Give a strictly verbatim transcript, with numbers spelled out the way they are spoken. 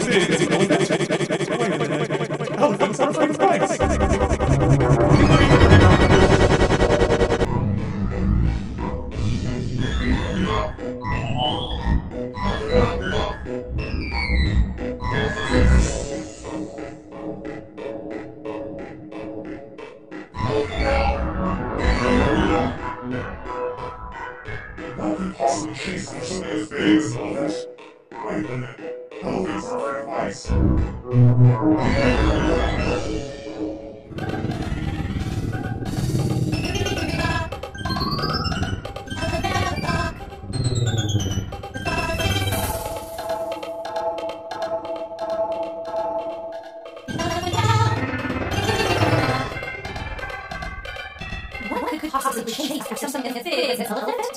big as an elephant. Wait a minute. Elephants are afraid of mice. Nothing possibly chase something as big as an elephant. Wait a minute. Elephants are afraid of mice. What could possibly chase for something as big as an elephant?